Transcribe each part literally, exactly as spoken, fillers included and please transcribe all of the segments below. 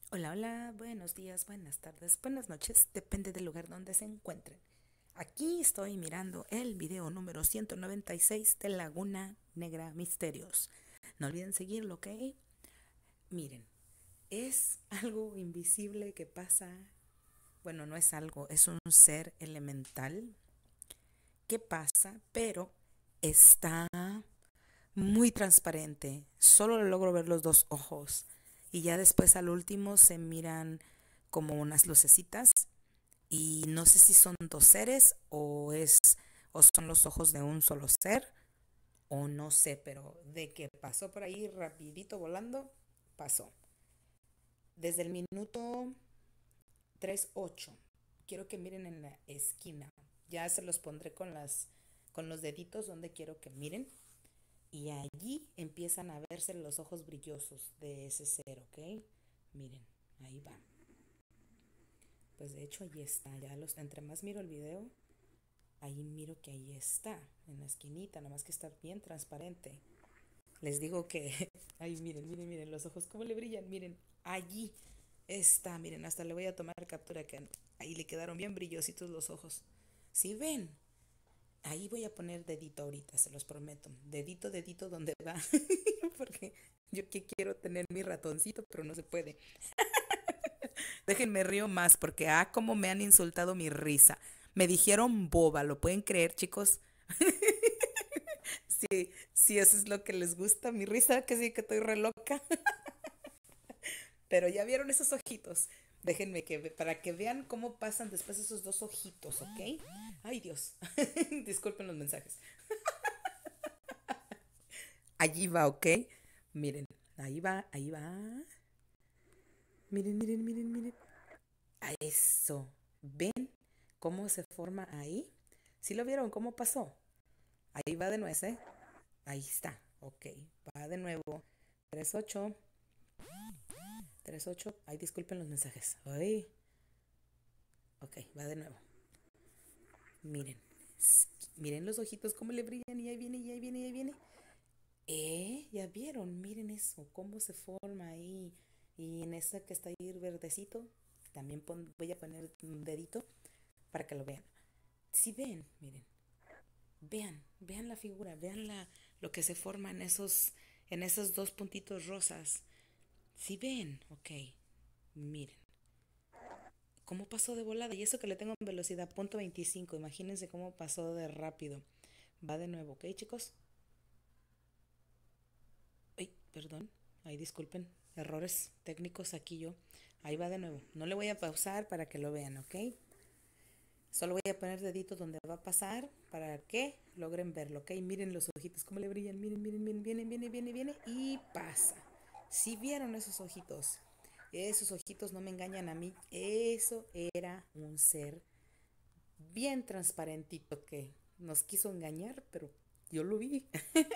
Hola, hola, buenos días, buenas tardes, buenas noches, depende del lugar donde se encuentren. Aquí estoy mirando el video número ciento noventa y seis de Laguna Negra Misterios. No olviden seguirlo, ¿ok? Miren, es algo invisible que pasa, bueno, no es algo, es un ser elemental que pasa, pero está muy transparente. Solo logro ver los dos ojos y ya después al último se miran como unas lucecitas y no sé si son dos seres o es o son los ojos de un solo ser o no sé, pero de que pasó por ahí rapidito volando, pasó. Desde el minuto tres ocho. Quiero que miren en la esquina. Ya se los pondré con las con los deditos donde quiero que miren. Y allí empiezan a verse los ojos brillosos de ese ser, ¿ok? Miren, ahí va. Pues de hecho ahí está. Ya los, entre más miro el video, ahí miro que ahí está, en la esquinita, nada más que está bien transparente. Les digo que, ay, miren, miren, miren los ojos, cómo le brillan, miren, allí está, miren, hasta le voy a tomar captura que ahí le quedaron bien brillositos los ojos. ¿Sí ven? Ahí voy a poner dedito ahorita, se los prometo. Dedito, dedito, ¿dónde va? Porque yo que quiero tener mi ratoncito, pero no se puede. Déjenme río más porque, ah, cómo me han insultado mi risa. Me dijeron boba, ¿lo pueden creer, chicos? Sí, sí, eso es lo que les gusta, mi risa, que sí, que estoy re loca. Pero ya vieron esos ojitos. Déjenme que para que vean cómo pasan después esos dos ojitos, ¿ok? Ay, Dios. Disculpen los mensajes. Allí va, ¿ok? Miren, ahí va, ahí va. Miren, miren, miren, miren. A eso. ¿Ven cómo se forma ahí? ¿Sí lo vieron cómo pasó? Ahí va de nuez, ¿eh? Ahí está. Ok, va de nuevo. Tres ocho. Tres ocho. Ay, disculpen los mensajes. Ay. Ok, va de nuevo. Miren. Miren los ojitos cómo le brillan y ahí viene, y ahí viene, y ahí viene. Eh, ya vieron, miren eso, cómo se forma ahí. Y en esa que está ahí verdecito, también pon- voy a poner un dedito para que lo vean. Si ven, miren, vean, vean la figura, vean la, lo que se forma en esos, en esos dos puntitos rosas. Si ven, ok, miren, cómo pasó de volada. Y eso que le tengo en velocidad punto veinticinco, imagínense cómo pasó de rápido. Va de nuevo, ¿ok, chicos? Ay, perdón. Ay, disculpen. Errores técnicos aquí yo. Ahí va de nuevo. No le voy a pausar para que lo vean, ¿ok? Solo voy a poner dedito donde va a pasar para que logren verlo, ¿ok? Miren los ojitos, cómo le brillan. Miren, miren, miren, viene, viene, viene, viene y pasa. Si vieron esos ojitos, esos ojitos no me engañan a mí. Eso era un ser bien transparentito que nos quiso engañar, pero yo lo vi.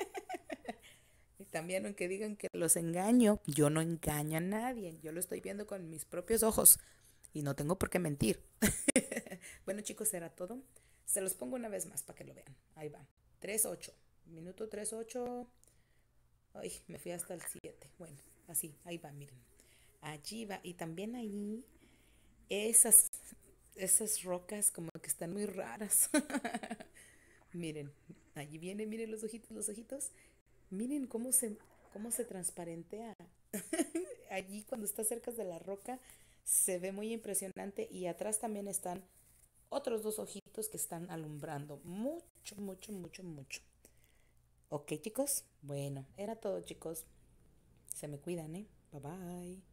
Y también aunque digan que los engaño, yo no engaño a nadie. Yo lo estoy viendo con mis propios ojos y no tengo por qué mentir. Bueno, chicos, era todo. Se los pongo una vez más para que lo vean. Ahí va. Tres ocho. Minuto tres ocho. Ay, me fui hasta el siete. Bueno, así, ahí va, miren. Allí va. Y también ahí esas, esas rocas como que están muy raras. Miren, allí viene, miren los ojitos, los ojitos. Miren cómo se, cómo se transparentea. Allí cuando está cerca de la roca se ve muy impresionante y atrás también están otros dos ojitos que están alumbrando mucho, mucho, mucho, mucho. Ok, chicos. Bueno, era todo, chicos. Se me cuidan, ¿eh? Bye bye.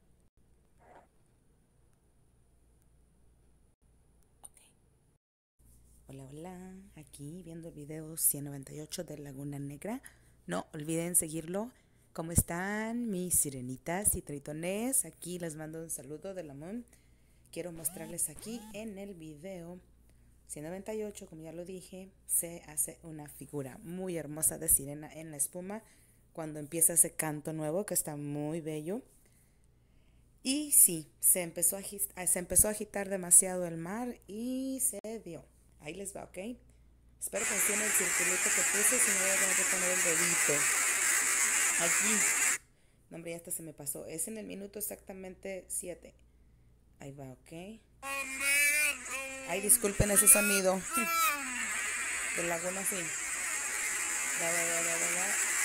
Ok. Hola, hola. Aquí viendo el video ciento noventa y ocho de Laguna Negra. No olviden seguirlo. ¿Cómo están mis sirenitas y tritones? Aquí les mando un saludo de la Moon. Quiero mostrarles aquí en el video ciento noventa y ocho, como ya lo dije, se hace una figura muy hermosa de sirena en la espuma cuando empieza ese canto nuevo que está muy bello. Y sí, se empezó a, se empezó a agitar demasiado el mar y se dio. Ahí les va, ¿ok? Espero que entiendan el circulito que puse, si no voy a tener que poner el dedito. Allí. No, hombre, ya hasta se me pasó. Es en el minuto exactamente siete. Ahí va, ok. Ay, disculpen ese sonido. De laguna, sí. Va, va, va, va, va,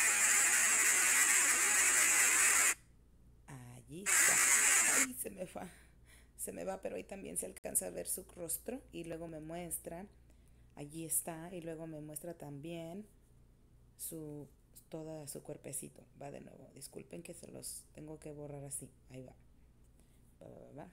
va. Allí está. Ay, se me va. Se me va, pero ahí también se alcanza a ver su rostro. Y luego me muestra. Allí está. Y luego me muestra también su toda su cuerpecito. Va de nuevo. Disculpen que se los tengo que borrar así. Ahí va. Va, va, va, va.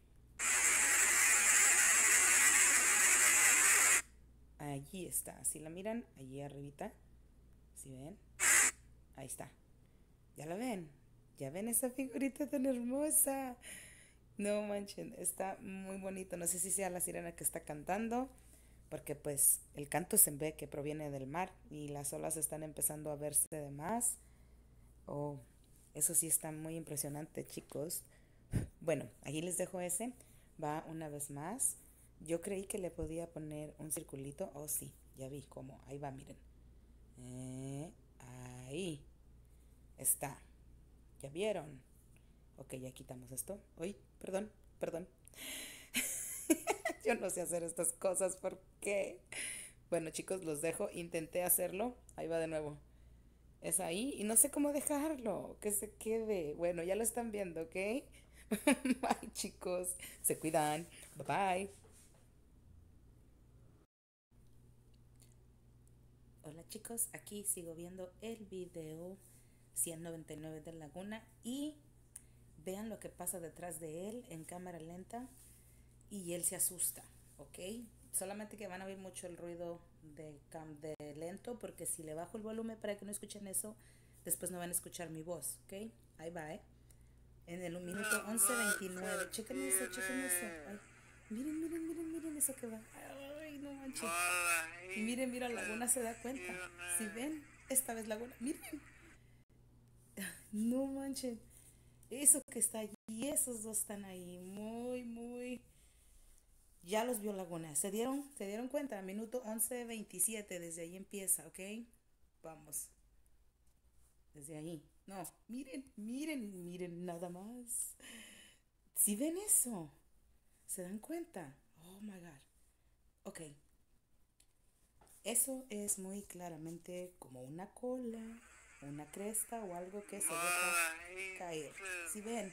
Allí está. Si la miran, allí arribita. ¿Sí ven? Ahí está. ¿Ya la ven? ¿Ya ven esa figurita tan hermosa? No manchen, está muy bonito. No sé si sea la sirena que está cantando, porque pues el canto se ve que proviene del mar y las olas están empezando a verse de más. Oh, eso sí está muy impresionante, chicos. Bueno, aquí les dejo ese. Va una vez más. Yo creí que le podía poner un circulito. Oh, sí, ya vi cómo. Ahí va, miren. Eh, ahí está. ¿Ya vieron? Ok, ya quitamos esto. Uy, perdón, perdón. Yo no sé hacer estas cosas. ¿Por qué? Bueno, chicos, los dejo. Intenté hacerlo. Ahí va de nuevo. Es ahí y no sé cómo dejarlo. Que se quede. Bueno, ya lo están viendo, ¿ok? Bye, chicos. Se cuidan. Bye bye. Hola, chicos. Aquí sigo viendo el video ciento noventa y nueve de Laguna y vean lo que pasa detrás de él en cámara lenta y él se asusta, ¿ok? Solamente que van a oír mucho el ruido de, cam de lento, porque si le bajo el volumen para que no escuchen eso, después no van a escuchar mi voz, ¿ok? Ahí va, ¿eh? En el minuto once veintinueve. Chequen eso, chequen eso. Ay, miren, miren, miren, miren eso que va. Ay, no manches. Y miren, mira, Laguna se da cuenta. Si ven, esta vez Laguna, miren. No manchen. Eso que está allí, esos dos están ahí. Muy, muy. Ya los vio Laguna. ¿Se dieron? ¿Se dieron cuenta? Minuto once veintisiete. Desde ahí empieza, ¿ok? Vamos. Desde ahí. No, miren, miren, miren nada más. ¿Si ven eso? ¿Se dan cuenta? Oh my God. Ok. Eso es muy claramente como una cola, una cresta o algo que se deja caer. ¿Si ven?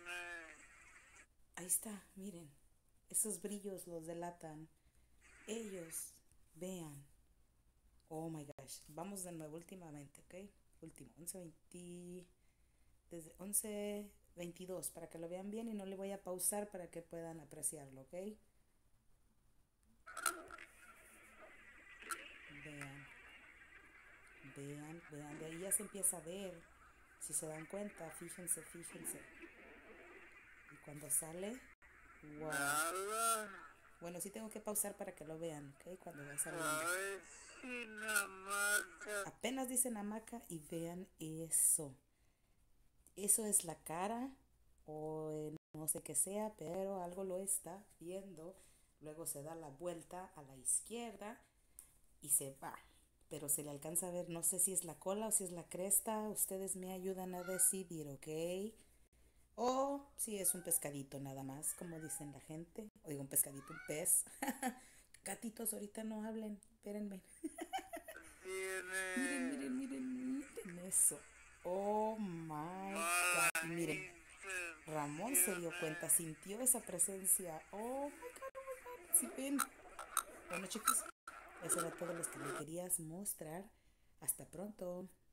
Ahí está, miren. Esos brillos los delatan. Ellos, vean. Oh my gosh. Vamos de nuevo últimamente, ¿ok? Último, once veinte. Desde once veintidós, para que lo vean bien y no le voy a pausar para que puedan apreciarlo, ¿ok? Vean, vean, vean. De ahí ya se empieza a ver. Si se dan cuenta, fíjense, fíjense. Y cuando sale, wow. Bueno, sí tengo que pausar para que lo vean, ¿ok? Cuando va saliendo. Apenas dicen hamaca y vean eso. Eso es la cara o eh, no sé qué sea, pero algo lo está viendo. Luego se da la vuelta a la izquierda y se va. Pero se le alcanza a ver, no sé si es la cola o si es la cresta. Ustedes me ayudan a decidir, ¿ok? O si es un pescadito nada más, como dicen la gente. O digo un pescadito, un pez. Gatitos, ahorita no hablen. Espérenme. Miren, miren, miren, miren eso. Oh my God. Miren, Ramón se dio cuenta, sintió esa presencia. Oh my God, oh my God. ¿Sí ven? Bueno, chicos, eso era todo lo que le querías mostrar. Hasta pronto.